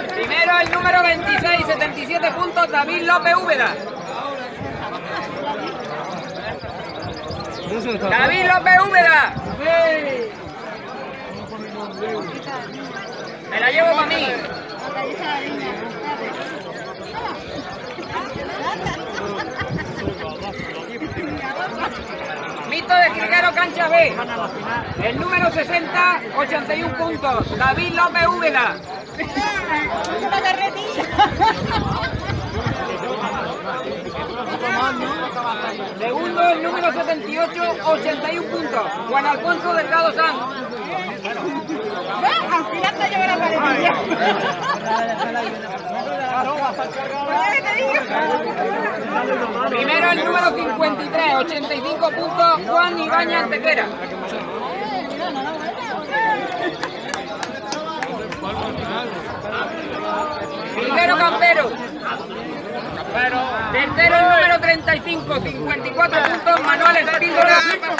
Primero el número 26, 77 puntos, David López Úbeda. David López Úbeda. Me la llevo para mí. Mito de Triguero, cancha B. El número 60, 81 puntos, David López Úbeda. Segundo, el número 78, 81 puntos, Juan Alfonso Delgado Sanz. Al final te llevo la paletilla. Primero el número 53, 85 puntos, Juan Ibáñez Antequera. Triguero Campero. Tercero el número 35, 54 puntos, Manuel Espíldora.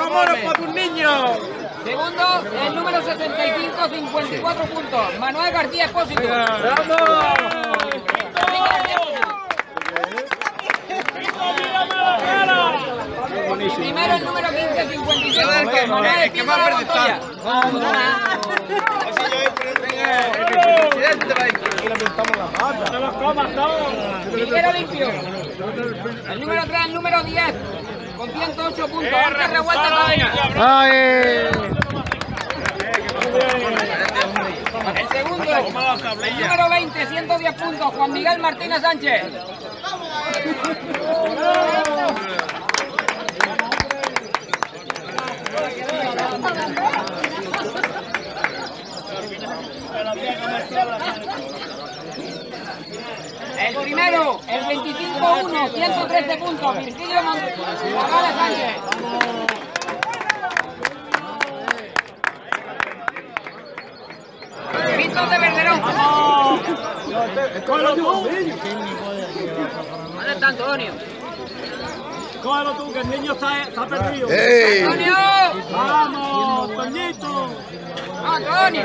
Segundo, el número 65, 54 puntos, Manuel García Expósito. Primero el número 15, 56 puntos, Manuel Espíldora Montoya. Triguero limpio. El número 3, el número 10, con 108 puntos, Arte Revuelta Cadena. El segundo, el número 20, 110 puntos, Juan Miguel Martínez Sánchez. El primero, el 25-1, 113 puntos, Virgilio Morales Sánchez. Pintos de Verderón. ¿Dónde está Antonio? Cógelo tú, que el niño se ha perdido. ¡Ey! ¡Antonio! ¡Vamos, Toñito! ¡Antonio!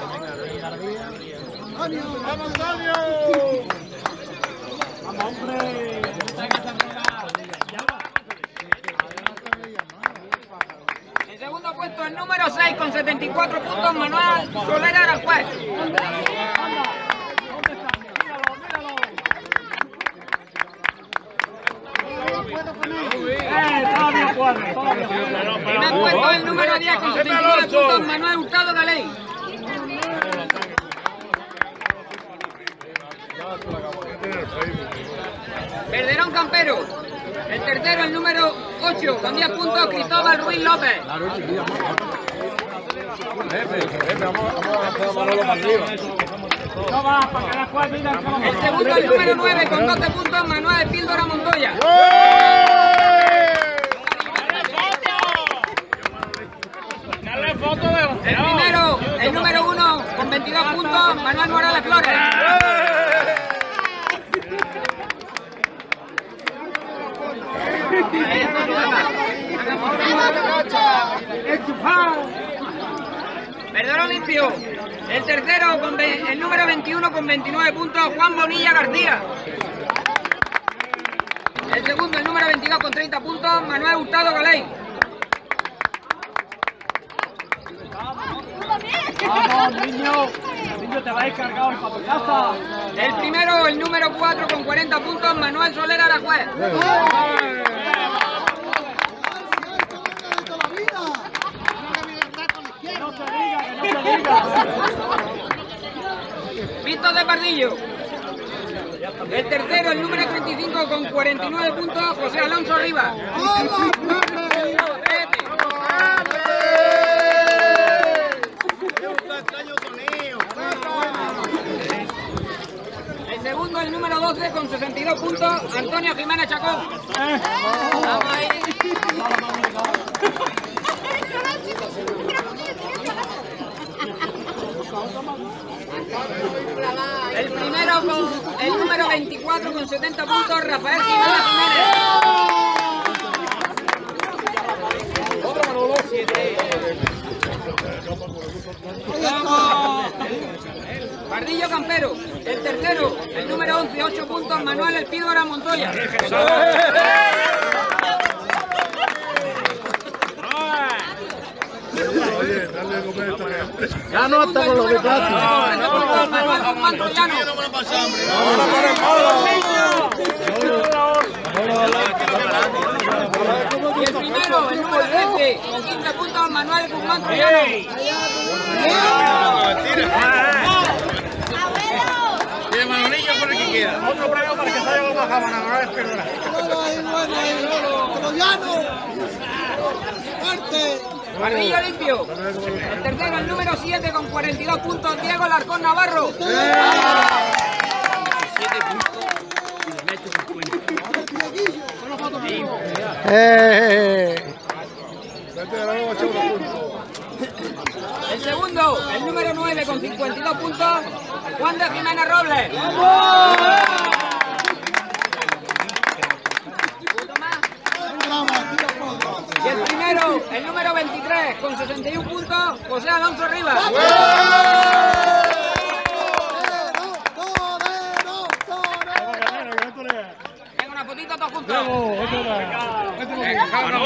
¡Vamos, Antonio! ¡Vamos, hombre! En segundo puesto, el número 6, con 74 puntos, Manuel Solera Aranjuez. Primer puesto, el número 10, con 79 puntos, Manuel Hurtado Galey. Verderón Campero. El tercero, el número 8, con 10 puntos, Cristóbal Ruiz López. El segundo, el número 9, con 12 puntos, Manuel Espíldora Montoya. El primero, el número 1, con 22 puntos, Manuel Morales Flores. Verderón limpio. El tercero, con el número 21, con 29 puntos, Juan Bonilla García. El segundo, el número 22, con 30 puntos, Manuel Hurtado Galey. ¡Vamos, niño! Niño, te vas a ir cargado para tu casa. El primero, el número 4, con 40 puntos, Manuel Solera Aranjuez. Pintos de Pardillo. El tercero, el número 35, con 49 puntos, José Alonso Rivas. El segundo, el número 12, con 62 puntos, Antonio Jiménez Chacón. Vamos ahí. El primero, con el número 24, con 70 puntos, Rafael Jiménez Jiménez. Pardillo Campero. El tercero, el número 11, 8 puntos, Manuel El Píldora Montoya. Oye, dale de comer esta gente. Ya no está con los de plástico. Manuel Guzmán Troyano. Y el primero, el número 13, con 15 puntos, Manuel Guzmán Troyano. Tiene Manolillo por el que queda. Otro premio para que se haya bajado, Manuel El Píldora. Barrillo limpio. El tercero, el número 7, con 42 puntos, Diego Larcón Navarro. El segundo, el número 9, con 52 puntos, Juan de Jiménez Robles. Y el primero, el número 23, con 61 puntos, José Alonso Rivas. Venga, una fotito todos juntos.